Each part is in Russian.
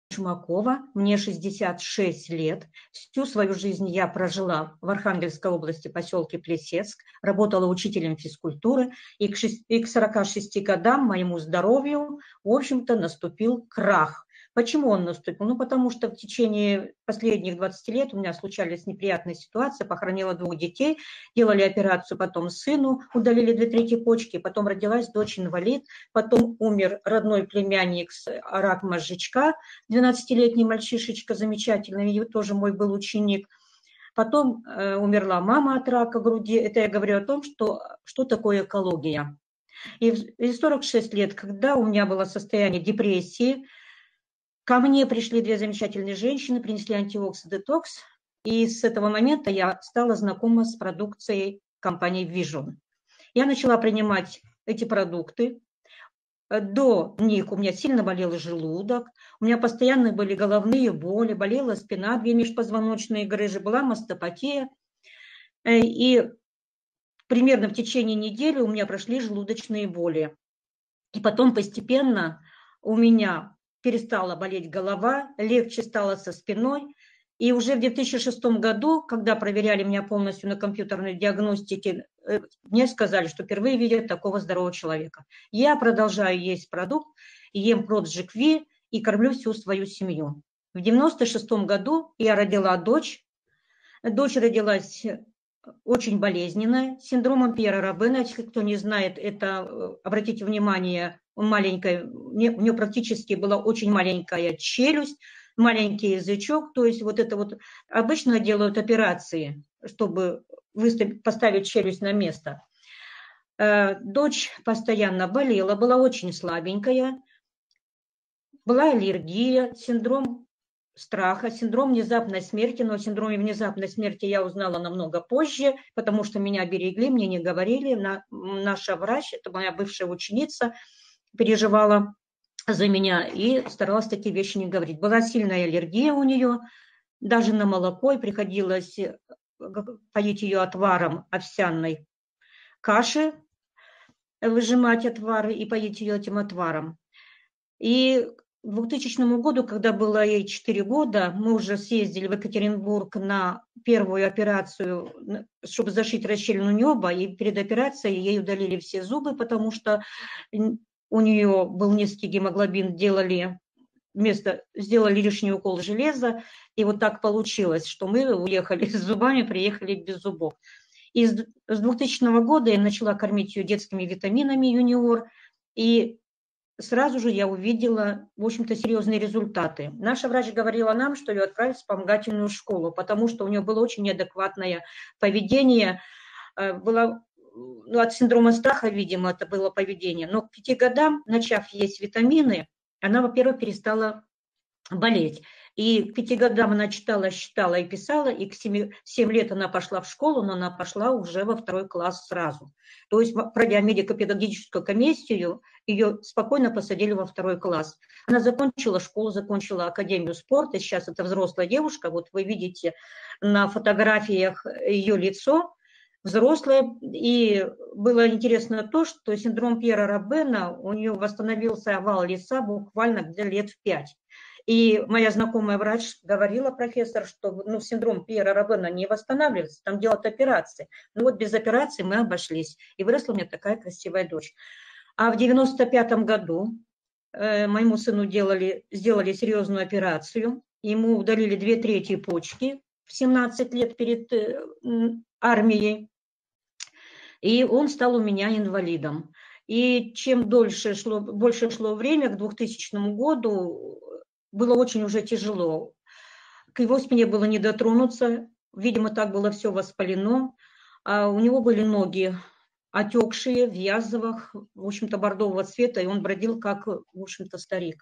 Шумакова, мне 66 лет. Всю свою жизнь я прожила в Архангельской области, поселке Плесецк, работала учителем физкультуры, и к 46 годам моему здоровью, в общем-то, наступил крах. Почему он наступил? Ну, потому что в течение последних 20 лет у меня случались неприятные ситуации, похоронила 2 детей, делали операцию потом сыну, удалили 2/3 почки, потом родилась дочь-инвалид, потом умер родной племянник с рак мозжечка, 12-летний мальчишечка замечательный, и тоже мой был ученик. Потом умерла мама от рака груди. Это я говорю о том, что такое экология. И в 46 лет, когда у меня было состояние депрессии, ко мне пришли 2 замечательные женщины, принесли антиокс и детокс, и с этого момента я стала знакома с продукцией компании Vision. Я начала принимать эти продукты. До них у меня сильно болел желудок, у меня постоянно были головные боли, болела спина, 2 межпозвоночные грыжи, была мастопатия. И примерно в течение недели у меня прошли желудочные боли. И потом постепенно у меня перестала болеть голова, легче стало со спиной. И уже в 2006 году, когда проверяли меня полностью на компьютерной диагностике, мне сказали, что впервые видят такого здорового человека. Я продолжаю есть продукт, ем Project V и кормлю всю свою семью. В 1996 году я родила дочь. Дочь родилась очень болезненная, с синдромом Пьера Робена. Если кто не знает, это, обратите внимание, маленькая, у нее практически была очень маленькая челюсть, маленький язычок, то есть вот это вот обычно делают операции, чтобы поставить челюсть на место. Дочь постоянно болела, была очень слабенькая, была аллергия, синдром страха, синдром внезапной смерти, но о синдроме внезапной смерти я узнала намного позже, потому что меня берегли, мне не говорили. Наша врач, это моя бывшая ученица, переживала за меня и старалась такие вещи не говорить. Была сильная аллергия у нее, даже на молоко, и приходилось поить ее отваром овсяной каши, выжимать отвары и поить ее этим отваром. И к 2000 году, когда было ей 4 года, мы уже съездили в Екатеринбург на первую операцию, чтобы зашить расщелину неба, и перед операцией ей удалили все зубы, потому что у нее был низкий гемоглобин, сделали лишний укол железа, и вот так получилось, что мы уехали с зубами, приехали без зубов. И с 2000 года я начала кормить ее детскими витаминами «Юниор», и сразу же я увидела, в общем-то, серьезные результаты. Наша врач говорила нам, что ее отправят в вспомогательную школу, потому что у нее было очень неадекватное поведение, было, от синдрома страха, видимо, это было поведение. Но к 5 годам, начав есть витамины, она, во-первых, перестала болеть. И к 5 годам она читала, считала и писала, и к 7 лет она пошла в школу, но она пошла уже во 2 класс сразу. То есть, пройдя медико-педагогическую комиссию, ее спокойно посадили во 2 класс. Она закончила школу, закончила академию спорта, сейчас это взрослая девушка, вот вы видите на фотографиях ее лицо, взрослая, и было интересно то, что синдром Пьера Робена, у нее восстановился овал лица буквально где лет в 5. И моя знакомая врач говорила, профессор, что синдром Пьера Робена не восстанавливается, там делают операции. Ну вот без операции мы обошлись. И выросла у меня такая красивая дочь. А в 95 году моему сыну сделали серьезную операцию. Ему удалили 2/3 почки в 17 лет перед армией. И он стал у меня инвалидом. И чем больше шло время, к 2000 году было очень уже тяжело. К его спине было не дотронуться, видимо, так было все воспалено. А у него были ноги отекшие, в язвах, в общем-то, бордового цвета, и он бродил как, в общем-то, старик.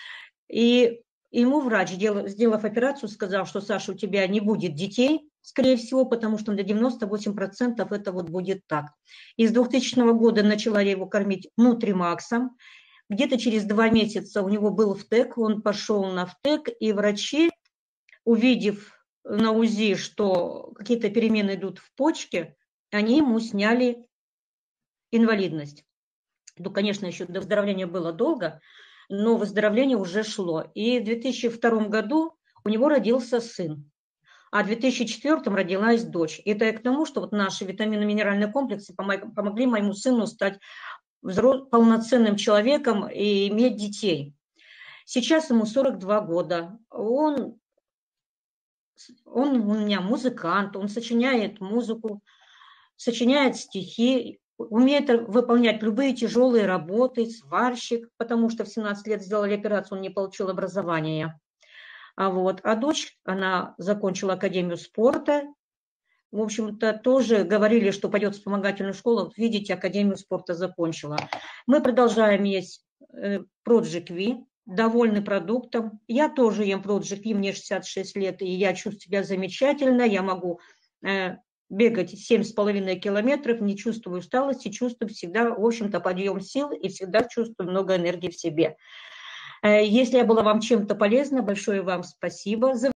И ему врач, сделав операцию, сказал, что, Саша, у тебя не будет детей, скорее всего, потому что на 98% это вот будет так. И с 2000 года начала я его кормить нутримаксом. Где-то через 2 месяца у него был ВТЭК, он пошел на ВТЭК, и врачи, увидев на УЗИ, что какие-то перемены идут в почке, они ему сняли инвалидность. Ну, конечно, еще до выздоровления было долго, но выздоровление уже шло. И в 2002 году у него родился сын, а в 2004 родилась дочь. Это к тому, что вот наши витаминно-минеральные комплексы помогли моему сыну стать полноценным человеком и иметь детей. Сейчас ему 42 года. Он у меня музыкант, он сочиняет музыку, сочиняет стихи, умеет выполнять любые тяжелые работы, сварщик, потому что в 17 лет сделали операцию, он не получил образования. А дочь, она закончила академию спорта. В общем-то, тоже говорили, что пойдет в вспомогательную школу. Вот видите, академию спорта закончила. Мы продолжаем есть Project V, довольны продуктом. Я тоже ем Project V, мне 66 лет, и я чувствую себя замечательно. Я могу бегать 7,5 километров, не чувствую усталости, чувствую всегда, в общем-то, подъем сил и всегда чувствую много энергии в себе. Если я была вам чем-то полезна, большое вам спасибо.